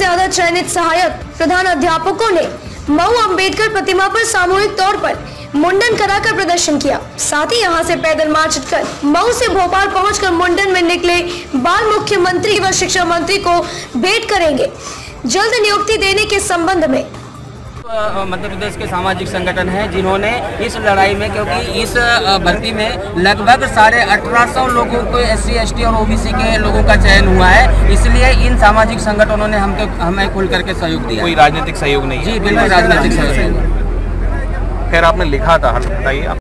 ज्यादा चयनित सहायक प्रधान अध्यापकों ने मऊ अम्बेडकर प्रतिमा पर सामूहिक तौर पर मुंडन कराकर प्रदर्शन किया। साथ ही यहां से पैदल मार्च कर मऊ से भोपाल पहुंचकर मुंडन में निकले बाल मुख्यमंत्री व शिक्षा मंत्री को भेंट करेंगे। जल्द नियुक्ति देने के संबंध में मध्य प्रदेश के सामाजिक संगठन हैं जिन्होंने इस लड़ाई में, क्योंकि इस भर्ती में लगभग 1850 लोगों को SC ST और OBC के लोगों का चयन हुआ है, इसलिए इन सामाजिक संगठनों ने हमें खुल करके सहयोग दिया। कोई राजनीतिक सहयोग नहीं? जी बिल्कुल राजनीतिक सहयोग। खैर आपने लिखा था, बताइए।